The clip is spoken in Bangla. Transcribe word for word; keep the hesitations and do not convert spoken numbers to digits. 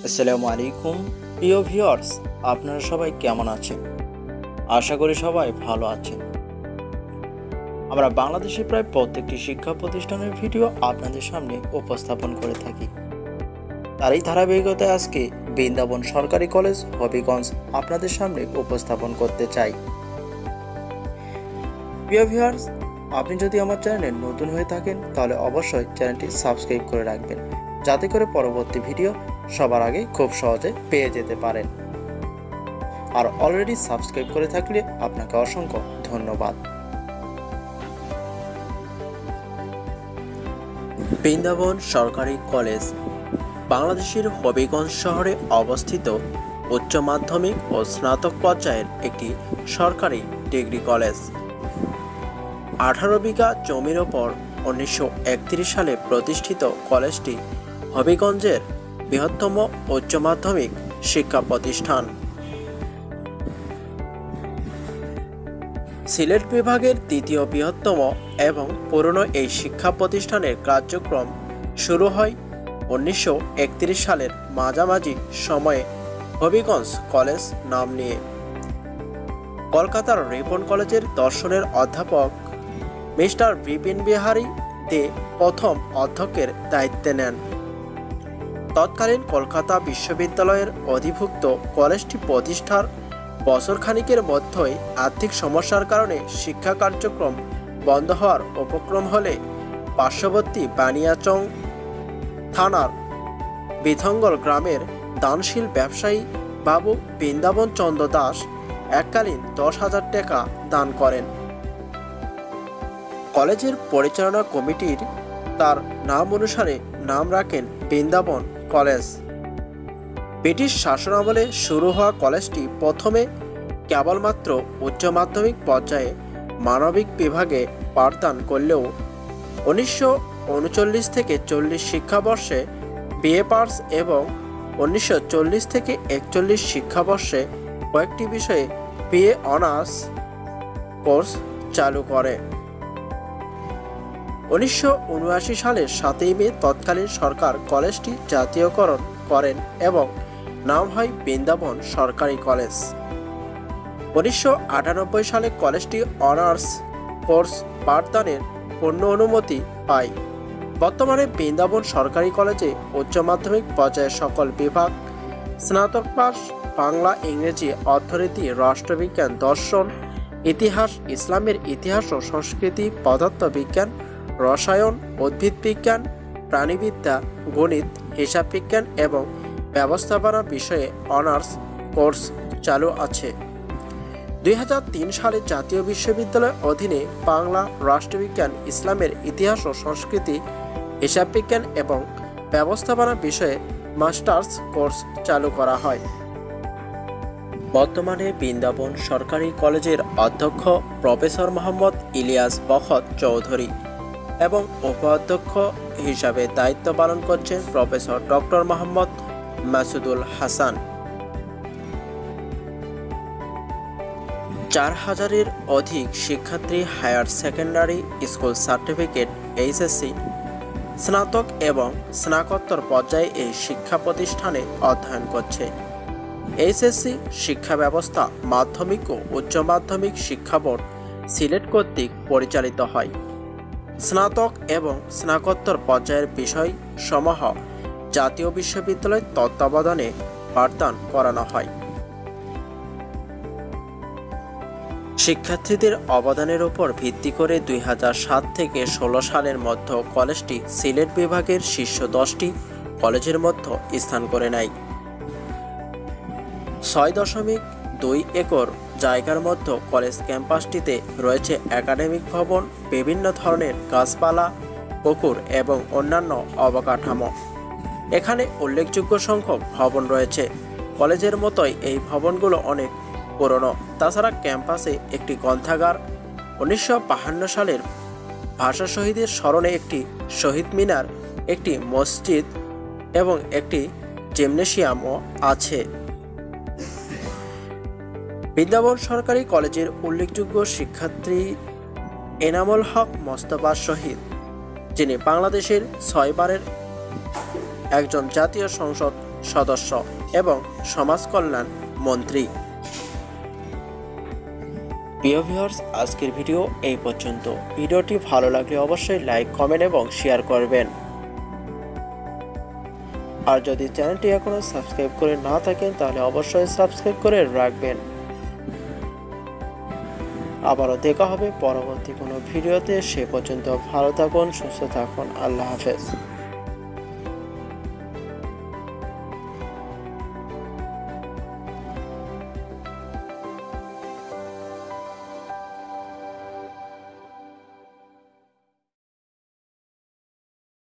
আসসালামু আলাইকুম প্রিয় ভিউয়ার্স, আপনারা সবাই কেমন আছেন? আশা করি সবাই ভালো আছেন। আমরা বাংলাদেশের প্রায় প্রত্যেকটি শিক্ষা প্রতিষ্ঠানের ভিডিও আপনাদের সামনে উপস্থাপন করে থাকি। তার এই ধারাবাহিকতায় আজকে বৃন্দাবন সরকারি কলেজ হবিগঞ্জ আপনাদের সামনে উপস্থাপন করতে চাই। প্রিয় ভিউয়ার্স, আপনি যদি আমার চ্যানেলে নতুন হয়ে থাকেন তাহলে অবশ্যই চ্যানেলটি সাবস্ক্রাইব করে রাখবেন, যাতে করে পরবর্তী ভিডিও সবার আগে খুব সহজে পেয়ে যেতে পারেন। আর অলরেডি সাবস্ক্রাইব করে থাকলে আপনাকে অসংখ্য ধন্যবাদ। বৃন্দাবন সরকারি কলেজ বাংলাদেশের হবিগঞ্জ শহরে অবস্থিত উচ্চ মাধ্যমিক ও স্নাতক পর্যায়ের একটি সরকারি ডিগ্রি কলেজ। আঠারো বিঘা জমির ওপর উনিশশো একত্রিশ সালে প্রতিষ্ঠিত কলেজটি হবিগঞ্জের বৃহত্তম উচ্চ মাধ্যমিক শিক্ষা প্রতিষ্ঠান। সিলেট বিভাগের তৃতীয় বৃহত্তম এবং পুরনো এই শিক্ষা প্রতিষ্ঠানের কার্যক্রম শুরু হয় উনিশশো একত্রিশ সালের মাঝামাঝি সময়ে হবিগঞ্জ কলেজ নাম নিয়ে। কলকাতার রিপন কলেজের দর্শনের অধ্যাপক মিস্টার বিপিন বিহারী দে প্রথম অধ্যক্ষের দায়িত্বে নেন। তৎকালীন কলকাতা বিশ্ববিদ্যালয়ের অধিভুক্ত কলেজটি প্রতিষ্ঠার বছরখানিকের মধ্যেই আর্থিক সমস্যার কারণে শিক্ষা কার্যক্রম বন্ধ হওয়ার উপক্রম হলে পার্শ্ববর্তী বানিয়াচং থানার বিথঙ্গল গ্রামের দানশীল ব্যবসায়ী বাবু বৃন্দাবন চন্দ্র দাস এককালীন দশ হাজার টাকা দান করেন। কলেজের পরিচালনা কমিটির তার নাম অনুসারে নাম রাখেন বৃন্দাবন কলেজ। ব্রিটিশ শাসনামলে শুরু হওয়া কলেজটি প্রথমে কেবলমাত্র উচ্চ মাধ্যমিক পর্যায়ে মানবিক বিভাগে পাঠদান করলেও উনিশশো উনচল্লিশ থেকে চল্লিশ শিক্ষাবর্ষে বিএ পাস এবং উনিশশো চল্লিশ থেকে একচল্লিশ শিক্ষাবর্ষে কয়েকটি বিষয়ে বিএ অনার্স কোর্স চালু করে। উনিশশো উনআশি সালের সাতই মে তৎকালীন সরকার কলেজটি জাতীয়করণ করেন এবং নাম হয় বৃন্দাবন সরকারি কলেজ। উনিশশো আটানব্বই সালে কলেজটি অনার্স কোর্স পাঠদানের পূর্ণ অনুমতি পায়। বর্তমানে বৃন্দাবন সরকারি কলেজে উচ্চ মাধ্যমিক পর্যায়ের সকল বিভাগ, স্নাতক পাস, বাংলা, ইংরেজি, অর্থনীতি, রাষ্ট্রবিজ্ঞান, দর্শন, ইতিহাস, ইসলামের ইতিহাস ও সংস্কৃতি, পদার্থবিজ্ঞান, রসায়ন, উদ্ভিদ বিজ্ঞান, প্রাণীবিদ্যা, গণিত, হিসাব বিজ্ঞান এবং ব্যবস্থাপনা বিষয়ে অনার্স কোর্স চালু আছে। দুই হাজার তিন সালে জাতীয় বিশ্ববিদ্যালয়ের অধীনে বাংলা, রাষ্ট্রবিজ্ঞান, ইসলামের ইতিহাস ও সংস্কৃতি, হিসাব বিজ্ঞান এবং ব্যবস্থাপনা বিষয়ে মাস্টার্স কোর্স চালু করা হয়। বর্তমানে বৃন্দাবন সরকারি কলেজের অধ্যক্ষ প্রফেসর মোহাম্মদ ইলিয়াস বখত চৌধুরী এবং উপাধ্যক্ষ হিসাবে দায়িত্ব পালন করছেন প্রফেসর ডক্টর মোহাম্মদ মাসুদুল হাসান। চার হাজারের অধিক শিক্ষার্থী higher secondary school certificate, HSC, স্নাতক এবং স্নাতকোত্তর পর্যায়ে এই শিক্ষা প্রতিষ্ঠানে অধ্যয়ন করছে। এইচএসসি শিক্ষা ব্যবস্থা মাধ্যমিক ও উচ্চ মাধ্যমিক শিক্ষা বোর্ড সিলেট কর্তৃক পরিচালিত হয়। স্নাতক এবং স্নাতকোত্তর পর্যায়ের বিষয় সমূহ জাতীয় বিশ্ববিদ্যালয়ের তত্ত্বাবধানে পাঠদান করানো হয়। শিক্ষার্থীদের অবদানের উপর ভিত্তি করে দুই হাজার সাত থেকে ষোলো সালের মধ্যে কলেজটি সিলেট বিভাগের শীর্ষ দশটি কলেজের মধ্যে স্থান করে নেয়। ছয় দশমিক দুই একর জায়গার মধ্যে কলেজ ক্যাম্পাসটিতে রয়েছে একাডেমিক ভবন, বিভিন্ন ধরনের গাছপালা, পুকুর এবং অন্যান্য অবকাঠামো। এখানে উল্লেখযোগ্য সংখ্যক ভবন রয়েছে। কলেজের মতোই এই ভবনগুলো অনেক পুরনো। তাছাড়া ক্যাম্পাসে একটি গ্রন্থাগার, উনিশশো বাহান্ন সালের ভাষা শহীদের স্মরণে একটি শহীদ মিনার, একটি মসজিদ এবং একটি জিমনেশিয়ামও আছে। বৃন্দাবন সরকারি কলেজের উল্লেখযোগ্য শিক্ষার্থী এনামুল হক মোস্তফা শহীদ, যিনি বাংলাদেশের ছয়বারের একজন জাতীয় সংসদ সদস্য এবং সমাজ কল্যাণ মন্ত্রী। প্রিয় ভিউয়ার্স, আজকের ভিডিও এই পর্যন্ত। ভিডিওটি ভালো লাগলে অবশ্যই লাইক, কমেন্ট এবং শেয়ার করবেন। আর যদি চ্যানেলটি এখনো সাবস্ক্রাইব করে না থাকেন তাহলে অবশ্যই সাবস্ক্রাইব করে রাখবেন। আবারও দেখা হবে পরবর্তী কোনো ভিডিওতে। সে পর্যন্ত ভালো থাকুন, সুস্থ থাকুন। আল্লাহ হাফেজ।